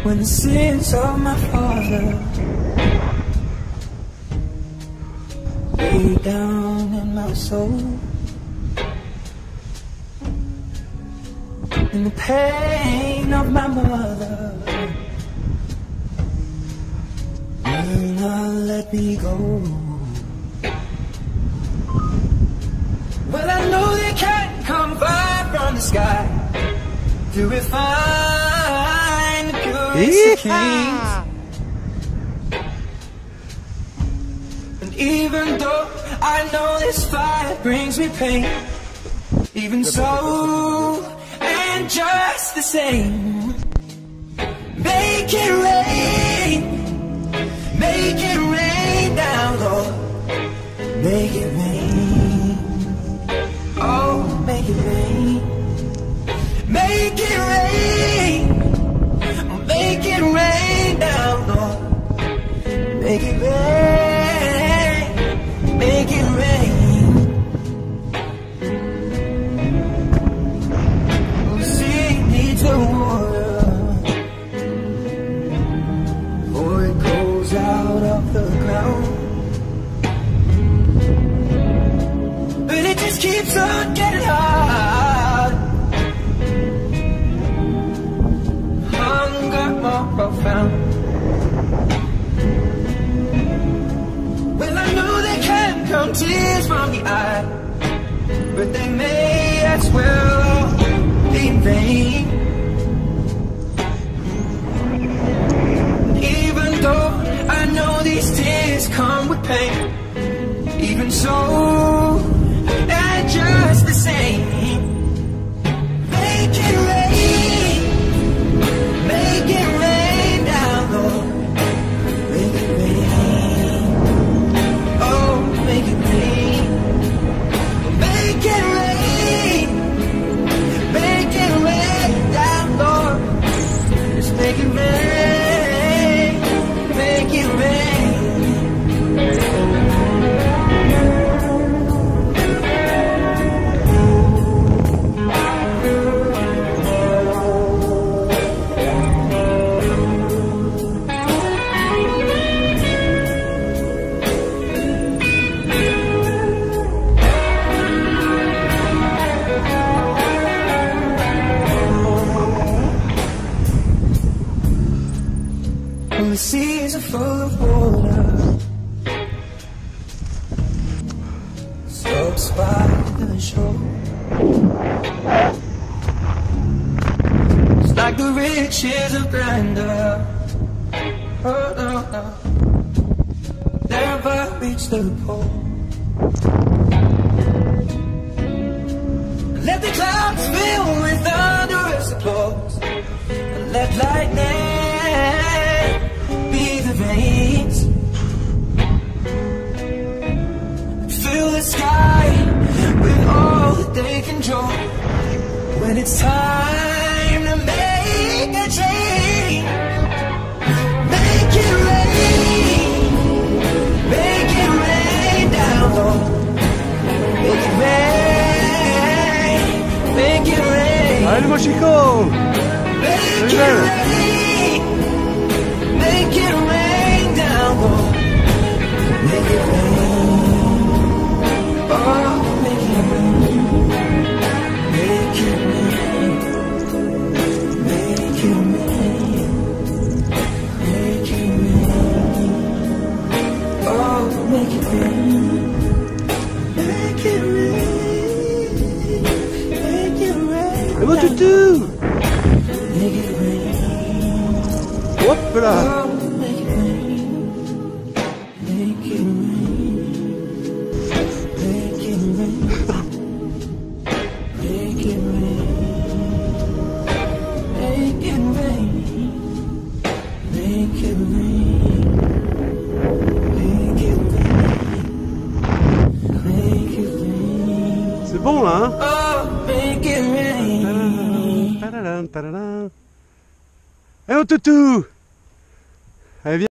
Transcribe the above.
when the sins of my father lay down in my soul, and the pain of my mother will not let me go. Well, I know they can't come far from the sky to refine the purest of kings. And even though I know this fire brings me pain, even so, and just the same, make it rain down, Lord, make it rain, oh, make it rain, make it rain down, Lord, make it rain, make it rain. Oh, sea needs the water, for it goes out of the ground, but it just keeps on getting hard. Hunger more profound. Well, I know they can't come tears from the eye, but they may as well be in vain. Even though I know these tears come with pain, even so, and just the same, make it rain down, Lord, make it rain, oh, make it rain, make it rain down, Lord, just make it rain, make it rain. The seas are full of water, slopes by the shore. It's like the riches of grandeur, oh no, no, never reach the pole. Let the clouds fill with thunderous applause, and let lightning be the veins, fill the sky with all that they can draw. When it's time to make a change, make it rain down, Lord, make it rain. Allez mon Chico, Make it rain down, Lord, make it rain, oh, make it rain, make it rain, make it rain, make it rain, oh, make it rain, make it rain, make it rain. What to do? Make it rain. Hop là. Oh, make it rain. Make it rain. Make it rain. Make it rain. Make it rain. Make it rain. Make it rain. Make it rain. C'est bon là, hein? Oh, make it rain. Tadadam, tadadam. Eh oh toutou! Allez, viens.